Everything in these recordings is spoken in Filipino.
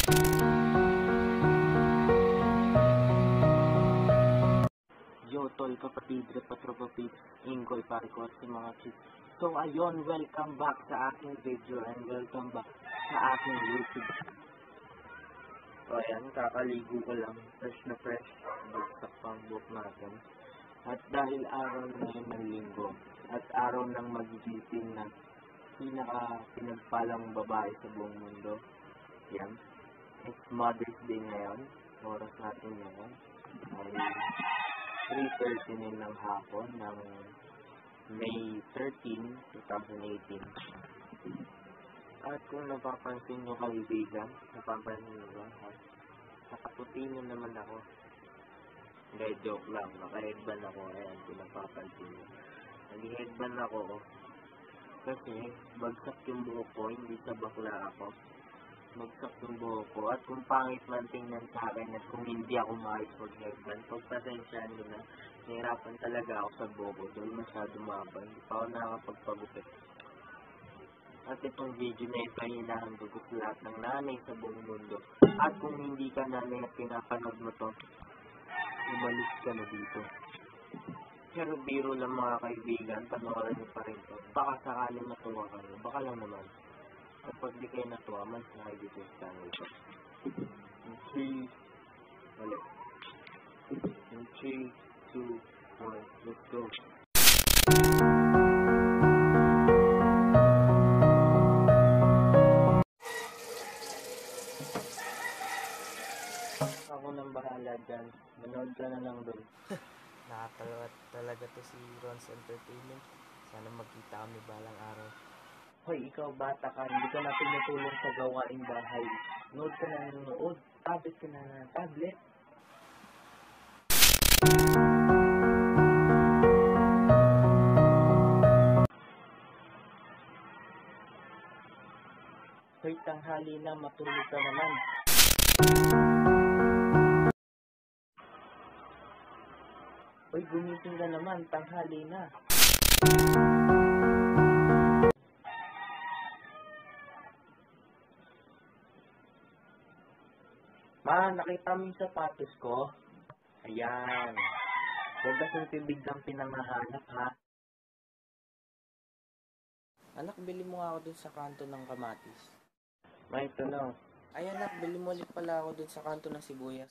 Yo, tol, kapatid, repatropapit, ingkoy, parikor, si mga chicks. So, ayun, welcome back sa aking video and welcome back sa aking YouTube. So, ayan, kakaligo ko lang, fresh na fresh, bagsak pang buhok natin. At dahil araw na ngayon ng linggo, at araw ng magigising na pinagpalang babae sa buong mundo, yan, it's Mother's Day ngayon, oras natin ngayon, ay 3:39 ng hapon ng May 13, 2018. At kung napapansin nyo kaibigan, napapansin nyo ba? Nakaputi na naman ako. Hindi, joke lang. Naka-headband ako. Ayan, kung napapansin nyo. Nag-headband ako. Kasi, bagsak yung buhok ko, hindi sa bakla ako. Bagsak yung buhok ko. At kung pangit man tingnan sa akin at kung hindi ako maayos mag-headband, pagpasensyahan nyo na, nahirapan talaga ako sa buhok ko. Dahil masyado mababa. Hindi pa ako nakakapagpagupit. At itong video na ito ay hinahandog ko sa lahat ng nanay sa buong mundo. At kung hindi ka nanay at pinapanood mo to, umalis ka na dito. Pero biro lang mga kaibigan, panoorin niyo pa rin to. Baka sakaling matuwa kayo, baka lang naman. Kapag di kayo natuwa, mas na kayo dito sa channel ko. In 3, ulit. In 3, 2, 1, let's go. Ako nang bahala dyan. Manood ka na lang doon. Nakakalawa talaga to si Ron's Entertainment. Sana magkita kami balang araw. Hoy, ikaw bata ka, hindi ka na tinutulong sa gawaing bahay. Nood ka na ng nood. Tablet ka na ng tablet. Hoy, tanghali na, matulog ka naman. Hoy, gumising ka naman, tanghali na. Ma, nakita mo yung sapatos ko? Ayan. Huwag kasing tibig ng pinangahanap, ha? Anak, bili mo nga ako dun sa kanto ng kamatis. May tanong. Ay anak, bili mo ulit pala ako dun sa kanto ng sibuyas.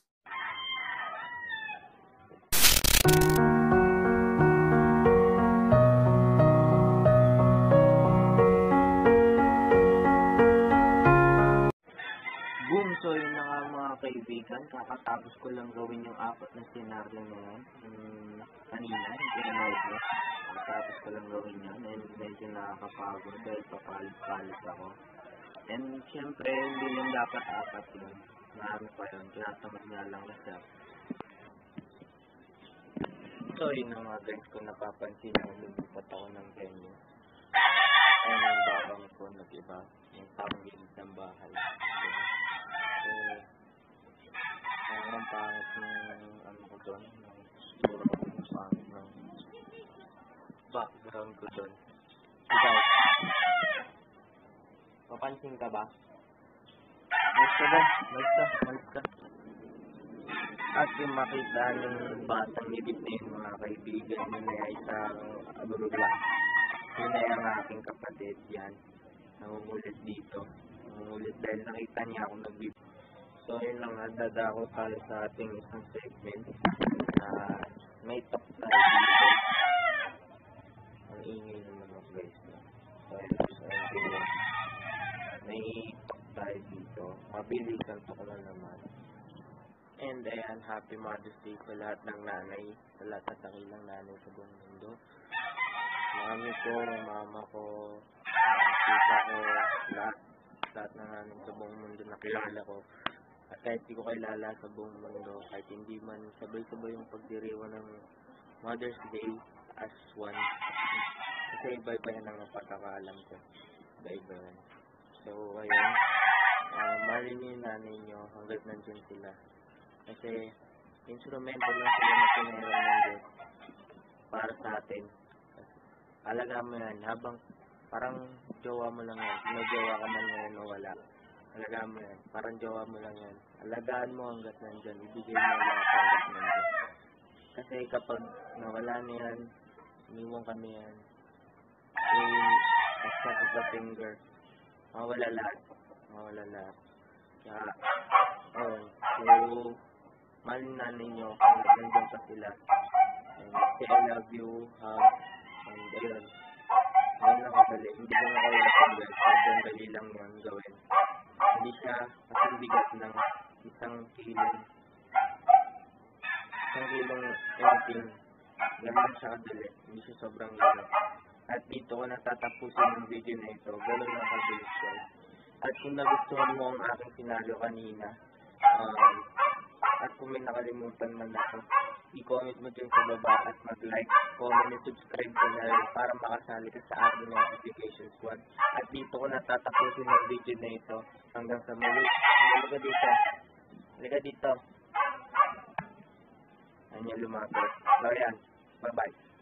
Boom! So yun na nga mga kaibigan, kakatapos ko lang gawin yung 4 na senaryo na yan. Kanina, yung pinanood mo. Kakatapos ko lang gawin yan and medyo nakakapagod dahil papalit-palit ako. And syempre, hindi lang dapat 4 yun. Marami pa yun, tinatamad nga lang kasi ako. So yun na nga guys, kung napapansin ako, lumipat ako ng venue. And yung babang ko nag-iba, yung panggilit ng bahay. Ang pangit ng ano ko doon, siguro ang pangit ng background ko doon. Ikaw, papansin ka ba? Malis ka ba? Malis ka. At yung makita ng batang ibig na yun mga kaibigan, yun ay isang abroad lang. Yun ay ang aking kapatid yan. Nangungulit dito. Nangungulit dahil nakita niya ako nagbibig. So, yun lang, dadako tayo sa ating isang segment na may talk tayo dito. Ang ingay naman ako guys. So, yun, may talk tayo dito. Mabilisan to ko na naman. And ayan, happy Mother's Day sa lahat ng nanay, sa lahat ng dakilang nanay sa buong mundo. Mami ko, mama ko, tita ko, lahat ng nanay sa buong mundo na kilala ko. At kahit di ko kilala sa buong mundo, kahit hindi man sabay-sabay yung pagdiriwa ng Mother's Day as one. Kasi iba-iba yan ang pagkakaalam ko. Iba-iba yan. So, ayun. Mahalin niyo yung nanay niyo hanggat nandyan sila. Kasi, instrumento lang sila na pinahiram ng Diyos para sa atin. Alagaan mo yan habang parang jowa mo lang yan. Kung may jowa ka man ngayon o wala. Alagaan mo yan. Parang jowa mo lang yan. Alagaan mo hanggat nandyan. Ibigay mo lahat hanggat nandyan. Kasi kapag nawala na yan, iniwan kami yan. Yung snap of the finger, mawala lahat. Mawala lahat. Kaya, so, mahal na ninyo kung nandyan pa sila. And say I love you, hug, and ayun. Ganun lang kadali. Hindi ko na kayo natanggal. Sobrang dali lang yun gawin. Hindi siya kasing bigat ng isang kilong anything. Ganun siya kadali. Hindi siya sobrang gano'n. At dito ko natatapusin yung video na ito. Ganun lang kabilis siya. At kung nagustuhan mo ang aking pinalo kanina, at kung may nakalimutan man ako, i-comment mo dyan sa baba at mag-like, comment and subscribe ka na rin para makasali ka sa aking notification squad. At dito ko natatapusin ang video na ito hanggang sa muli. Halika dito. Halika dito. Ayan yung lumapit. So ayan. Bye-bye.